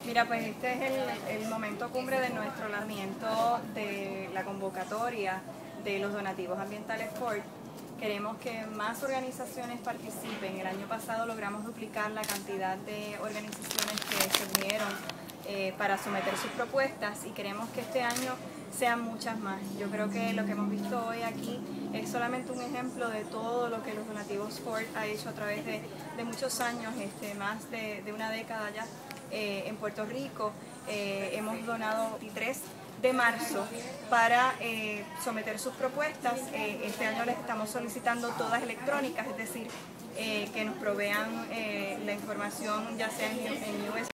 Mira, pues este es el momento cumbre de nuestro lanzamiento de la convocatoria de los donativos ambientales Ford. Queremos que más organizaciones participen. El año pasado logramos duplicar la cantidad de organizaciones que se unieron para someter sus propuestas y queremos que este año sean muchas más. Yo creo que lo que hemos visto hoy aquí es solamente un ejemplo de todo lo que los donativos Ford ha hecho a través de muchos años, más de una década ya. En Puerto Rico hemos donado 23 de marzo para someter sus propuestas. Este año les estamos solicitando todas electrónicas, es decir, que nos provean la información ya sea en USB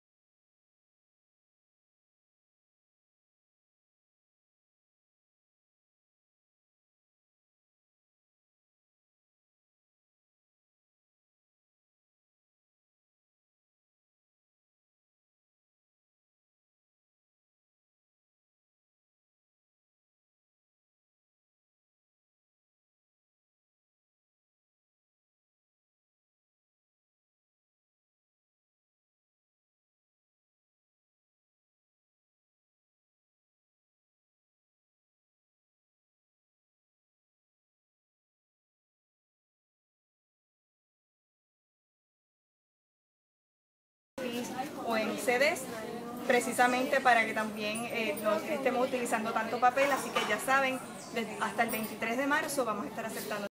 o en CDs, precisamente para que también no estemos utilizando tanto papel, así que ya saben, hasta el 23 de marzo vamos a estar aceptando